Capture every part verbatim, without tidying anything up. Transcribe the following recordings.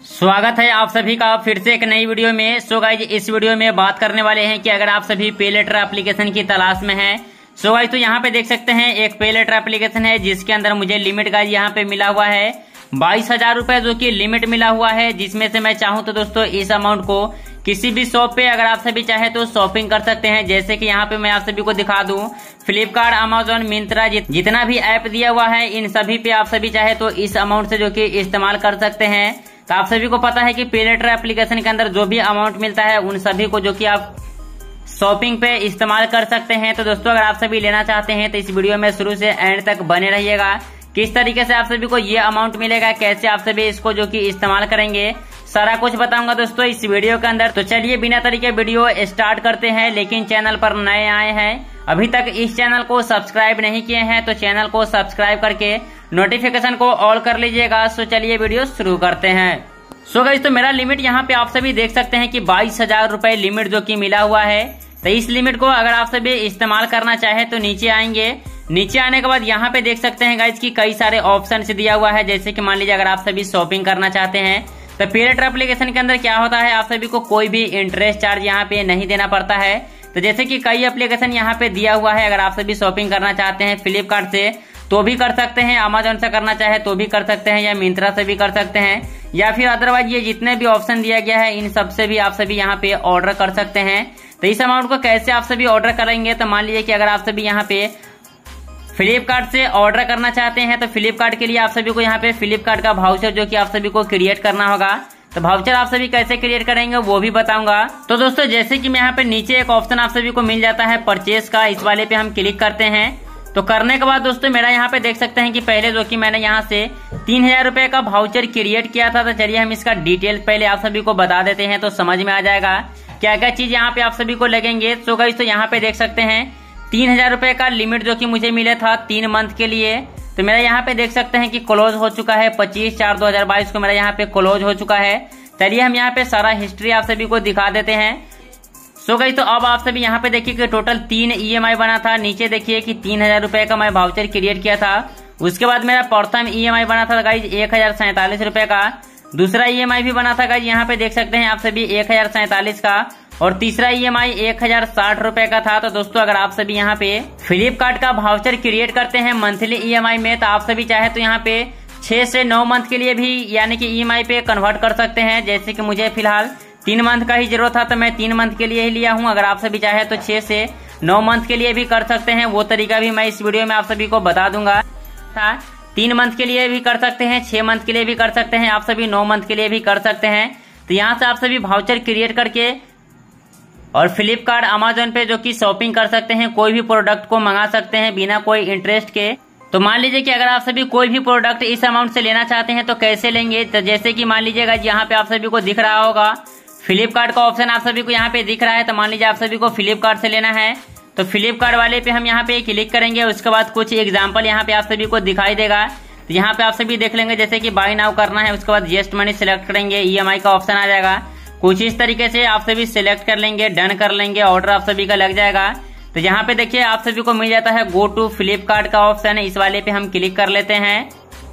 स्वागत है आप सभी का फिर से एक नई वीडियो में। सो गाइज इस वीडियो में बात करने वाले हैं कि अगर आप सभी पे लेटर एप्लीकेशन की तलाश में हैं। सो गाइज तो यहाँ पे देख सकते हैं एक पे लेटर एप्लीकेशन है जिसके अंदर मुझे लिमिट गाइज यहाँ पे मिला हुआ है बाईस हजार रूपए जो की लिमिट मिला हुआ है, जिसमें से मैं चाहूँ तो दोस्तों इस अमाउंट को किसी भी शॉप पे अगर आप सभी चाहे तो शॉपिंग कर सकते हैं। जैसे कि यहाँ पे मैं आप सभी को दिखा दूं, फ्लिपकार्ट, अमेजोन, मिंत्रा जितना भी ऐप दिया हुआ है इन सभी पे आप सभी चाहे तो इस अमाउंट से जो कि इस्तेमाल कर सकते हैं। तो आप सभी को पता है कि पे लेटर एप्लीकेशन के अंदर जो भी अमाउंट मिलता है उन सभी को जो कि आप शॉपिंग पे इस्तेमाल कर सकते हैं। तो दोस्तों अगर आप सभी लेना चाहते हैं तो इस वीडियो में शुरू से एंड तक बने रहिएगा। किस तरीके से आप सभी को ये अमाउंट मिलेगा, कैसे आप सभी इसको जो कि इस्तेमाल करेंगे, सारा कुछ बताऊंगा दोस्तों इस वीडियो के अंदर। तो चलिए बिना तरीके वीडियो स्टार्ट करते हैं। लेकिन चैनल पर नए आए हैं, अभी तक इस चैनल को सब्सक्राइब नहीं किए हैं तो चैनल को सब्सक्राइब करके नोटिफिकेशन को ऑल कर लीजिएगा। सो चलिए वीडियो शुरू करते हैं। सो गाइस तो मेरा लिमिट यहाँ पे आप सभी देख सकते हैं कि बाईस हजार रूपए लिमिट जो कि मिला हुआ है। तो इस लिमिट को अगर आप सभी इस्तेमाल करना चाहे तो नीचे आएंगे। नीचे आने के बाद यहाँ पे देख सकते हैं गाइस की कई सारे ऑप्शन से दिया हुआ है। जैसे कि मान लीजिए अगर आप सभी शॉपिंग करना चाहते हैं तो पे लेटर एप्लीकेशन के अंदर क्या होता है, आप सभी को कोई भी इंटरेस्ट चार्ज यहाँ पे नहीं देना पड़ता है। तो जैसे कि कई एप्लीकेशन यहाँ पे दिया हुआ है, अगर आप सभी शॉपिंग करना चाहते हैं फ्लिपकार्ट से तो भी कर सकते हैं, अमेजोन से करना चाहे तो भी कर सकते हैं, या मिंत्रा से भी कर सकते हैं, या फिर अदरवाइज ये जितने भी ऑप्शन दिया गया है इन सबसे भी आप सभी यहाँ पे ऑर्डर कर सकते हैं। तो इस अमाउंट को कैसे आप सभी ऑर्डर करेंगे, तो मान लीजिए कि अगर आप सभी यहाँ पे फ्लिपकार्ट से ऑर्डर करना चाहते हैं तो फ्लिपकार्ट के लिए आप सभी को यहाँ पे फ्लिपकार्ट का वाउचर जो कि आप सभी को क्रिएट करना होगा। तो वाउचर आप सभी कैसे क्रिएट करेंगे वो भी बताऊंगा। तो दोस्तों जैसे कि मैं यहाँ पे नीचे एक ऑप्शन आप सभी को मिल जाता है परचेज का, इस वाले पे हम क्लिक करते हैं। तो करने के बाद दोस्तों मेरा यहाँ पे देख सकते हैं कि पहले जो कि मैंने यहाँ से तीन हजार रूपए का वाउचर क्रिएट किया था। तो चलिए हम इसका डिटेल पहले आप सभी को बता देते हैं तो समझ में आ जाएगा क्या क्या चीज यहाँ पे आप सभी को लगेंगे। तो गाइस तो यहाँ पे देख सकते हैं तीन हजार रूपए का लिमिट जो कि मुझे मिला था तीन मंथ के लिए। तो मेरा यहाँ पे देख सकते हैं कि क्लोज हो चुका है पच्चीस चार दो हजार बाईस को मेरा यहाँ पे क्लोज हो चुका है। चलिए हम यहाँ पे सारा हिस्ट्री आप सभी को दिखा देते हैं। सो गाइस तो अब आप सभी यहाँ पे देखिए कि टोटल तीन ईएमआई बना था। नीचे देखिए कि तीन हजार रूपए का मैं वाउचर क्रिएट किया था। उसके बाद मेरा प्रथम ईएमआई बना था गाइज एक हजार सैंतालीस रूपये का। दूसरा ईएमआई भी बना था गाइज, यहाँ पे देख सकते हैं आप सभी एक हजार सैंतालीस का। और तीसरा ईएमआई एक हजार साठ रूपये का था। तो दोस्तों अगर आप सभी यहाँ पे फ्लिपकार्ट का वाउचर क्रिएट करते हैं मंथली ईएमआई में तो आप सभी चाहे तो यहाँ पे छह से नौ मंथ के लिए भी यानी कि ईएमआई पे कन्वर्ट कर सकते हैं। जैसे कि मुझे फिलहाल तीन मंथ का ही जरूरत था तो मैं तीन मंथ के लिए ही लिया हूँ। अगर आप सभी चाहे तो छह से नौ मंथ के लिए भी कर सकते हैं, वो तरीका भी मैं इस वीडियो में आप सभी को बता दूंगा। तीन मंथ के लिए भी कर सकते हैं, छह मंथ के लिए भी कर सकते हैं, आप सभी नौ मंथ के लिए भी कर सकते हैं। तो यहाँ से आप सभी वाउचर क्रिएट करके और फ्लिपकार्ट, अमेजोन पे जो कि शॉपिंग कर सकते हैं, कोई भी प्रोडक्ट को मंगा सकते हैं बिना कोई इंटरेस्ट के। तो मान लीजिए कि अगर आप सभी कोई भी प्रोडक्ट इस अमाउंट से लेना चाहते हैं तो कैसे लेंगे। तो जैसे कि मान लीजिएगा यहाँ पे आप सभी को दिख रहा होगा फ्लिपकार्ट का ऑप्शन आप सभी को यहाँ पे दिख रहा है। तो मान लीजिए आप सभी को फ्लिपकार्ट से लेना है तो फ्लिपकार्ट वाले पे हम यहाँ पे क्लिक करेंगे। उसके बाद कुछ एग्जाम्पल यहाँ पे आप सभी को दिखाई देगा। तो यहाँ पे आप सभी देख लेंगे जैसे कि बाय नाउ करना है, उसके बाद जस्ट मनी सिलेक्ट करेंगे, ईएमआई का ऑप्शन आ जाएगा। कुछ इस तरीके से आप सभी सिलेक्ट कर लेंगे, डन कर लेंगे, ऑर्डर आप सभी का लग जाएगा। तो यहाँ पे देखिए आप सभी को मिल जाता है गो टू फ्लिपकार्ट का ऑप्शन है, इस वाले पे हम क्लिक कर लेते हैं।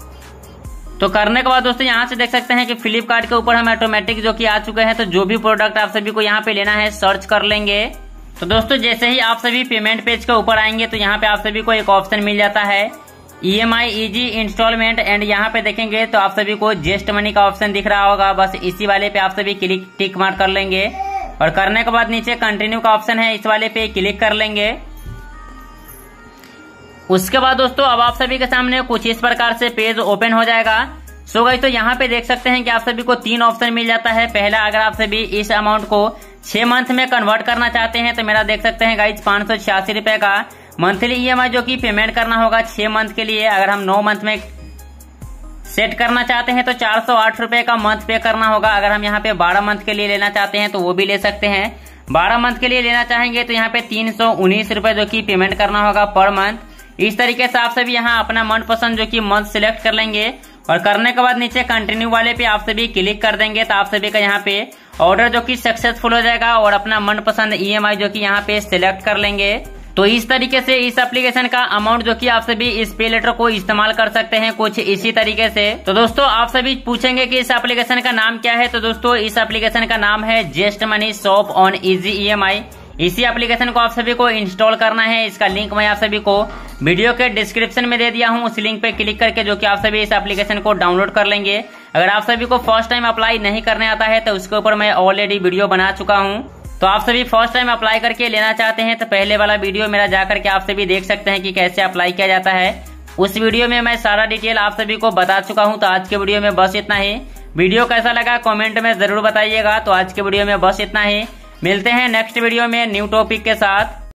तो करने के बाद दोस्तों यहाँ से देख सकते हैं कि फ्लिपकार्ट के ऊपर हम ऑटोमेटिक जो कि आ चुके हैं। तो जो भी प्रोडक्ट आप सभी को यहाँ पे लेना है सर्च कर लेंगे। तो दोस्तों जैसे ही आप सभी पेमेंट पेज के ऊपर आएंगे तो यहाँ पे आप सभी को एक ऑप्शन मिल जाता है ईएमआई इजी इंस्टॉलमेंट, एंड यहाँ पे देखेंगे तो आप सभी को जस्ट मनी का ऑप्शन दिख रहा होगा। बस इसी वाले पे आप सभी क्लिक टिक मार्क कर लेंगे और करने के बाद नीचे कंटिन्यू का ऑप्शन है, इस वाले पे क्लिक कर लेंगे। उसके बाद दोस्तों अब आप सभी के सामने कुछ इस प्रकार से पेज ओपन हो जाएगा। सो गाइस तो यहाँ पे देख सकते हैं कि आप सभी को तीन ऑप्शन मिल जाता है। पहला, अगर आप सभी इस अमाउंट को छह मंथ में कन्वर्ट करना चाहते हैं तो मेरा देख सकते हैं गाइस पांच सौ छियासी रूपये का मंथली ईएमआई जो कि पेमेंट करना होगा छह मंथ के लिए। अगर हम नौ मंथ में सेट करना चाहते हैं तो चार सौ आठ रूपये का मंथ पे करना होगा। अगर हम यहाँ पे बारह मंथ के लिए लेना चाहते हैं तो वो भी ले सकते हैं। बारह मंथ के लिए लेना चाहेंगे तो यहाँ पे तीन सौ उन्नीस रूपये जो कि पेमेंट करना होगा पर मंथ। इस तरीके से आप सभी यहाँ अपना मनपसंद जो कि मंथ सिलेक्ट कर लेंगे और करने के बाद नीचे कंटिन्यू वाले पे आप सभी क्लिक कर देंगे। तो आप सभी का यहाँ पे ऑर्डर जो कि सक्सेसफुल हो जाएगा और अपना मनपसंद ईएमआई जो कि यहाँ पे सिलेक्ट कर लेंगे। तो इस तरीके से इस एप्लीकेशन का अमाउंट जो कि आप सभी इस पे लेटर को इस्तेमाल कर सकते हैं कुछ इसी तरीके से। तो दोस्तों आप सभी पूछेंगे कि इस एप्लीकेशन का नाम क्या है, तो दोस्तों इस एप्लीकेशन का नाम है just money shop on easy E M I. इसी एप्लीकेशन को आप सभी को इंस्टॉल करना है। इसका लिंक मैं आप सभी को वीडियो के डिस्क्रिप्शन में दे दिया हूं, उस लिंक पे क्लिक करके जो कि आप सभी इस एप्लीकेशन को डाउनलोड कर लेंगे। अगर आप सभी को फर्स्ट टाइम अप्लाई नहीं करने आता है तो उसके ऊपर मैं ऑलरेडी वीडियो बना चुका हूं। तो आप सभी फर्स्ट टाइम अप्लाई करके लेना चाहते हैं तो पहले वाला वीडियो मेरा जाकर के आप सभी देख सकते हैं कि कैसे अप्लाई किया जाता है। उस वीडियो में मैं सारा डिटेल आप सभी को बता चुका हूं। तो आज के वीडियो में बस इतना ही। वीडियो कैसा लगा कमेंट में जरूर बताइएगा। तो आज के वीडियो में बस इतना ही। मिलते हैं नेक्स्ट वीडियो में न्यू टॉपिक के साथ।